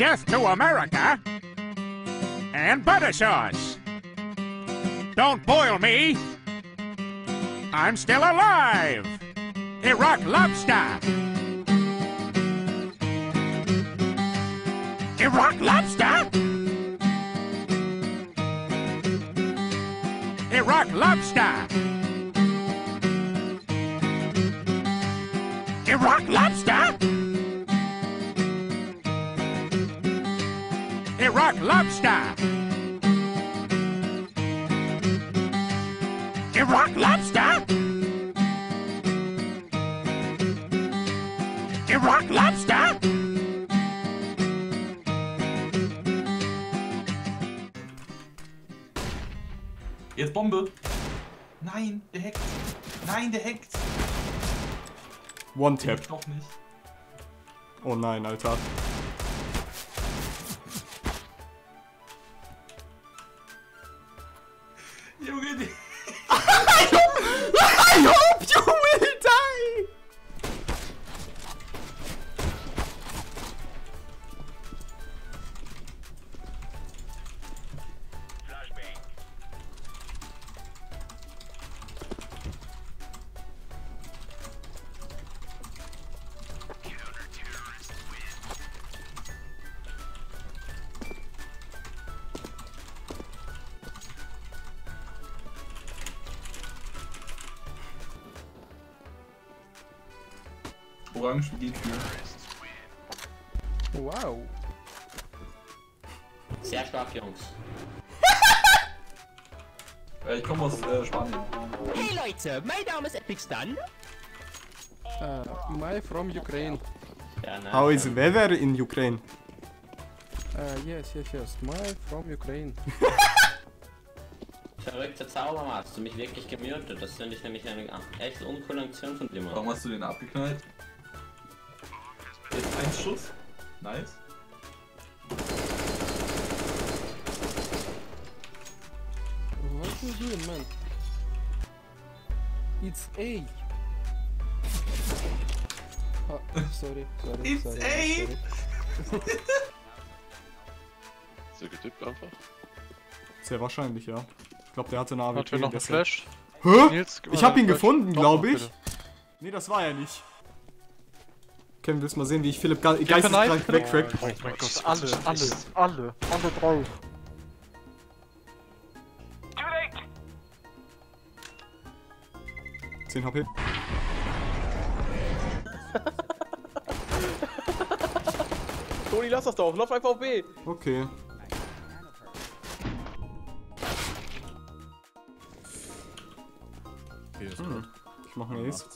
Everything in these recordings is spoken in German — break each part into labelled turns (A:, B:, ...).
A: death to America and butter sauce. Don't boil me. I'm still alive. Iraq lobster. Iraq lobster. Iraq lobster. Iraq lobster. Iraq lobster. Iraq lobster. Iraq lobster.
B: Jetzt Bombe. Nein, der hackt. Nein, der hackt.
C: One-Tap.
B: Doch nicht.
C: Oh nein, Alter.
B: Junge, die...
C: I hope you will die!
B: Orange geht für.
D: Wow.
E: Sehr stark, Jungs.
B: Ich komme aus Spanien.
F: Hey Leute, mein Name ist Epic Stun.
D: My from Ukraine.
E: Ja, nein,
C: How is weather in Ukraine?
D: Yes. My from Ukraine.
E: Verrückter Zauberer, hast du mich wirklich gemutet? Das finde ich nämlich eine echt uncoole Aktion von dir, Mann.
B: Warum hast du den abgeknallt? Jetzt ein Schuss. Nice.
D: What you doing, man? It's A. Oh, sorry.
B: It's
D: sorry,
B: A.
D: sorry.
G: Ist der getippt einfach?
C: Sehr wahrscheinlich, ja. Ich glaube, der hatte eine AWP.
G: Hat wir noch einen Flash?
C: Hä?
G: Nils, gib
C: Ich
G: mal
C: hab ihn
G: einen Flash.
C: gefunden,
G: Doch,
C: glaube ich.
G: bitte.
C: Nee, das war er nicht. Kevin, willst du mal sehen, wie ich Philipp
G: Knife,
C: geisteskrank
G: bitte.
C: wegtrack?
G: Oh mein Gott, alle drei.
C: Too 10 HP.
H: Toni, lass das doch. Lauf einfach auf B.
C: Okay. Ich mach einen Ace.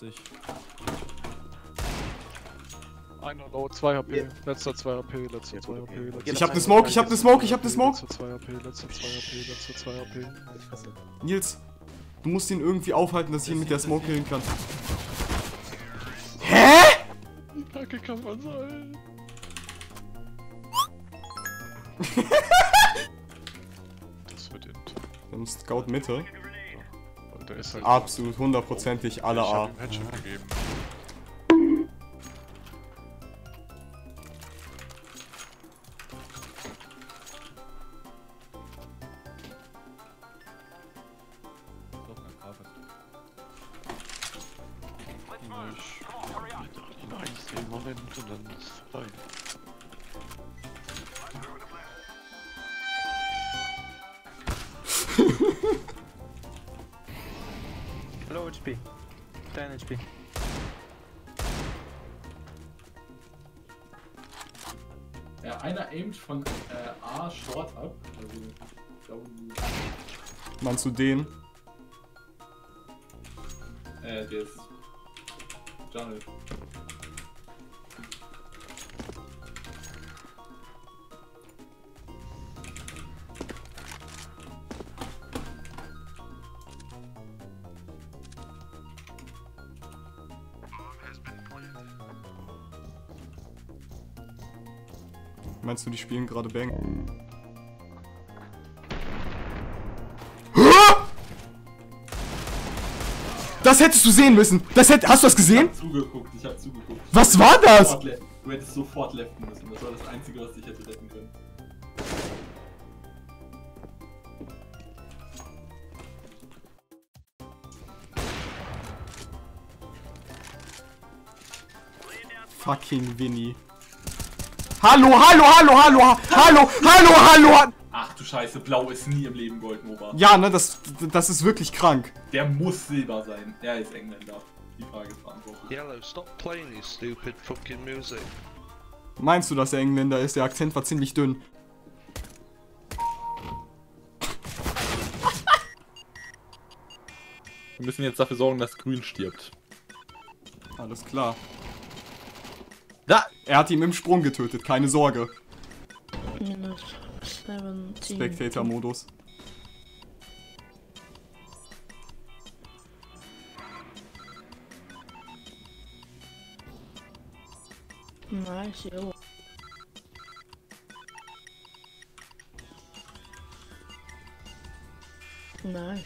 G: Einer low, 2 HP, letzter 2 HP, letzter 2 HP, letzter
C: Ich hab ne Smoke, ich hab ne Smoke, ich hab ne Smoke.
G: Letzter 2 HP, letzter 2 HP, letzter 2 HP.
C: Nils, du musst ihn irgendwie aufhalten, dass ich ihn mit der Smoke killen kann. Hä?
G: Wie kacke kann man sein? Das wird int.
C: Wir haben Scout Mitte.
G: Und der ist halt
C: Absolut, hundertprozentig alle
G: Ich
C: A.
G: hab ihm Headshot gegeben. Den Moment und dann ist es vorbei.
H: Low HP. 10 HP.
B: Ja, einer aimt von A Short ab. Also, ich glaube,
C: Meinst du den?
B: der ist Jungle.
C: Meinst du, die spielen gerade Bang? Das hättest du sehen müssen! Hast du das gesehen?
B: Ich hab zugeguckt.
C: Was war das?
B: Du hättest sofort leften müssen. Das war das Einzige, was dich hätte retten
C: Fucking Winnie. Hallo, hallo, hallo, hallo, hallo, hallo, hallo!
B: Ach du Scheiße, Blau ist nie im Leben Gold, Nova.
C: Ja, ne, das ist wirklich krank.
B: Der muss Silber sein. Er ist Engländer. Die Frage ist beantwortet.
G: Yellow, stop playing this stupid fucking music.
C: Meinst du, dass er Engländer ist? Der Akzent war ziemlich dünn.
I: Wir müssen jetzt dafür sorgen, dass Grün stirbt.
C: Alles klar.
I: Da!
C: Er hat ihn im Sprung getötet, keine Sorge.
J: Minus 17.
C: Spectator-Modus.
J: Nice, yo. Nice.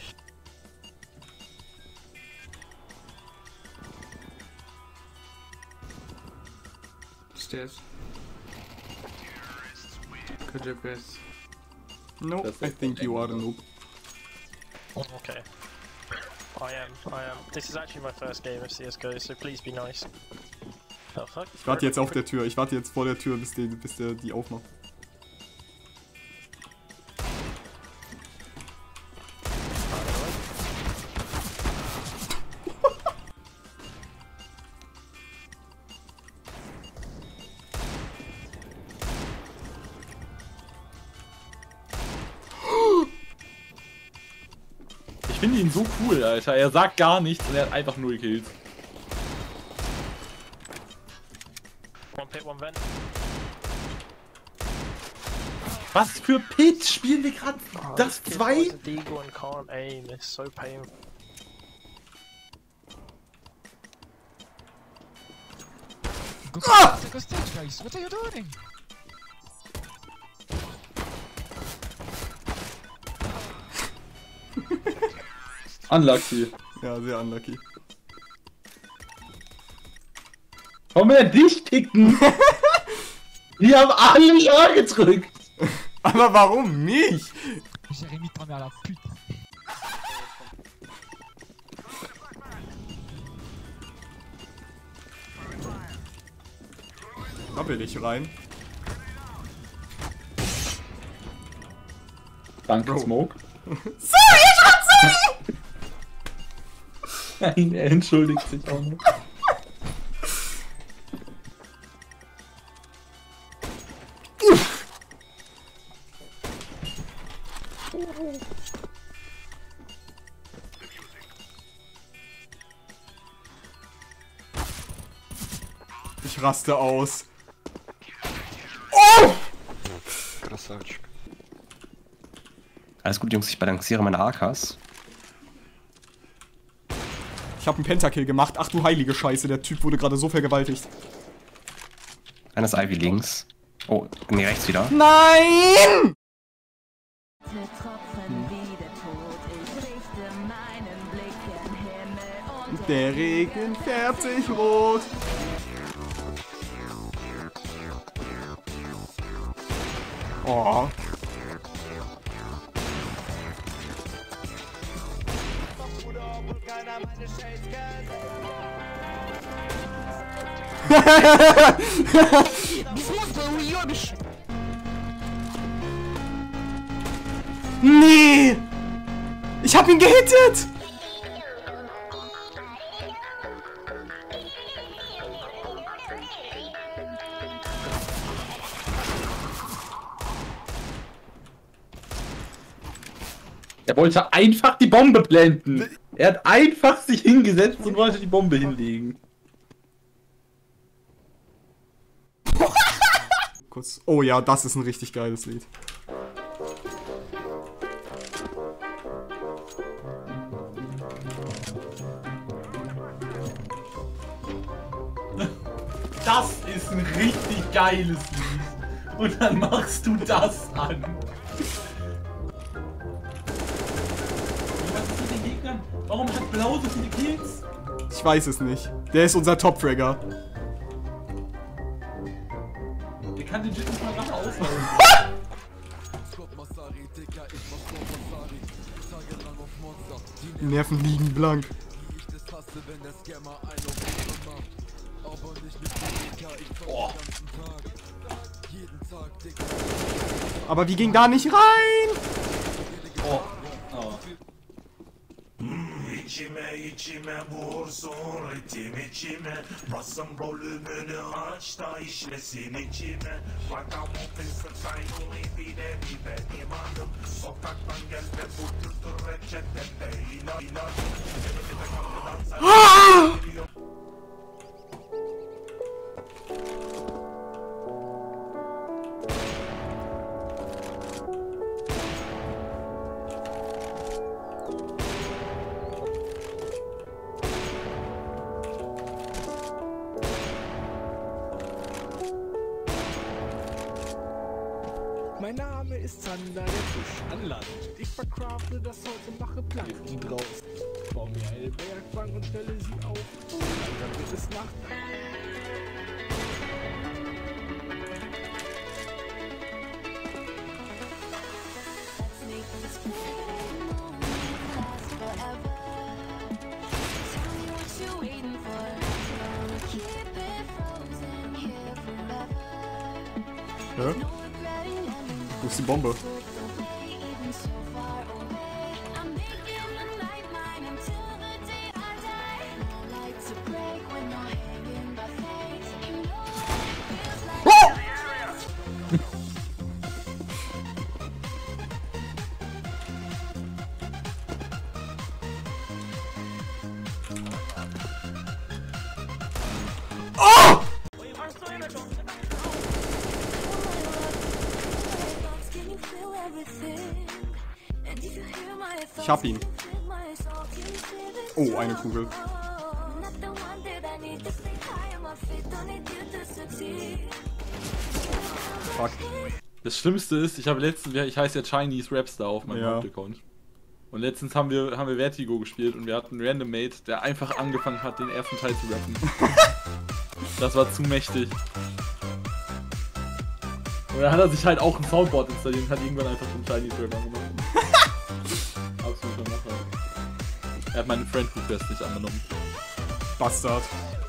H: Stairs. Good job, guys.
C: No, I think you are a noob.
K: Okay. I am. This is actually my first game of CSGO, so please be nice. Oh, fuck.
C: Ich warte jetzt auf der Tür. Ich warte jetzt vor der Tür, bis der die aufmacht.
I: Ich finde ihn so cool, Alter. Er sagt gar nichts und er hat einfach 0 Kills.
K: One pit, one vent.
I: Was für Pit spielen wir gerade? Das 2?
K: Deagle and can't aim. It's so painful.
C: Ah!
L: What are you doing?
I: Unlucky.
C: Ja, sehr unlucky.
I: Warum will er dich kicken? Die haben alle Ja gedrückt.
C: Aber warum nicht? Da will ich rein.
I: Danke,
C: Bro.
I: Smoke.
C: Sorry, sorry!
I: Nein, er entschuldigt sich auch noch.
C: Ich raste aus. Oh!
M: Krasavчик. Alles gut, Jungs, ich balanciere meine AKs.
C: Ich habe einen Pentakill gemacht. Ach du heilige Scheiße, der Typ wurde gerade so vergewaltigt.
M: Einer ist Ivy links. Oh, nee, rechts wieder.
C: Nein! Der Regen färbt sich rot. Oh. Nee! Ich hab ihn gehittet!
I: Er wollte einfach die Bombe planten. Er hat einfach sich hingesetzt und wollte die Bombe hinlegen.
C: Kurz. Oh ja, das ist ein richtig geiles Lied.
B: Das ist ein richtig geiles Lied. Und dann machst du das an. Was ist mit den Gegnern? Warum hat Blau so viele Kills?
C: Ich weiß es nicht. Der ist unser Top-Fragger.
B: Der kann den Jit nicht mal nachher aushauen.
C: Die Nerven liegen blank.
I: Oh.
C: Aber wir gingen da nicht rein!
I: Oh. Oh.
L: İçime içime vursun ritim içime. Basın volümünü aç da işlesin içime. Ragamuffin sırtayını bile mi benim adım. Sokaktan gel ve vurdurdur reçetede ilaç. Elimde kapıdan sen geliyor.
D: Mein Name ist Zander, der Fisch an Land. Ich vercrafte das Holz und mache Planken draus. Bau mir eine Bergbank und stelle sie auf. Dann wird es Nacht.
C: Ja? Wo ist die Bombe? Oh! Ich hab ihn. Oh, eine Kugel. Fuck.
I: Das Schlimmste ist, ich heiße ja Chinese Rapstar auf meinem Hauptaccount. Und letztens haben wir Vertigo gespielt und wir hatten einen Random Mate, der einfach angefangen hat, den ersten Teil zu rappen. Das war zu mächtig. Und dann hat er sich halt auch ein Soundboard installiert und hat irgendwann einfach den Chinese Rap angemacht. Absoluter Macher. Er hat meinen Friend Request nicht angenommen.
C: Bastard.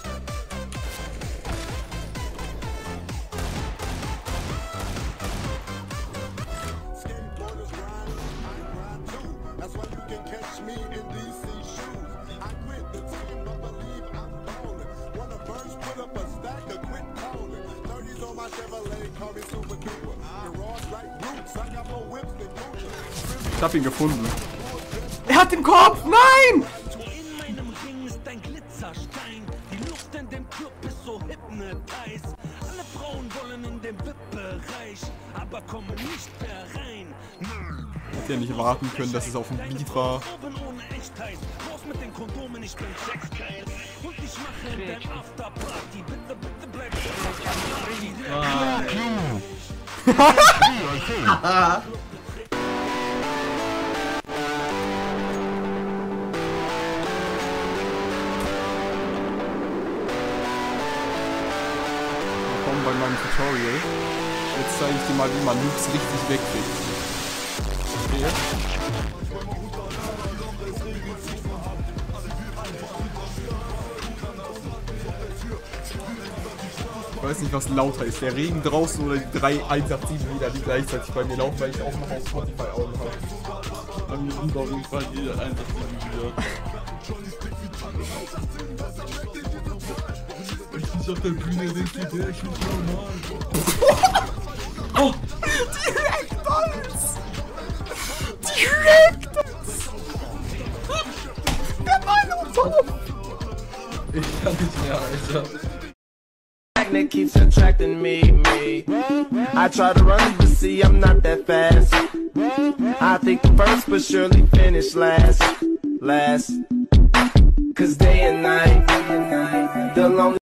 C: Ich hab ihn gefunden. Er hat den Kopf! Nein!
L: In meinem Ring ist ein Glitzerstein. Die Luft in dem Club ist so hypnotized. Alle Frauen wollen in den VIP-Bereich, aber kommen nicht mehr rein.
C: Hätte ja nicht warten können, dass es auf dem Beat war.
L: Ohne Echtheit. Raus mit den Kondomen, ich bin sexgeil. Und ich mache in der Afterparty. Bitte, bitte bleib
C: Willkommen bei meinem Tutorial. Jetzt zeige ich dir mal, wie man Noobs richtig wegkriegt. Okay. Ich weiß nicht, was lauter ist, der Regen draußen oder die 3 187 Lieder, die gleichzeitig bei mir laufen, weil ich auch noch auf Spotify Augen habe.
I: Bei mir sind auf jeden Fall jeder 187 Lieder. Wenn ich nicht auf der Bühne singe, wäre ich nicht normal. Oh!
C: Direkt alles! Direkt! Der war nur tot!
I: Ich kann nicht mehr, Alter.
L: Magnet keeps attracting me. I try to run, but see I'm not that fast. I think first, but surely finish last. Cause day and night, the lonely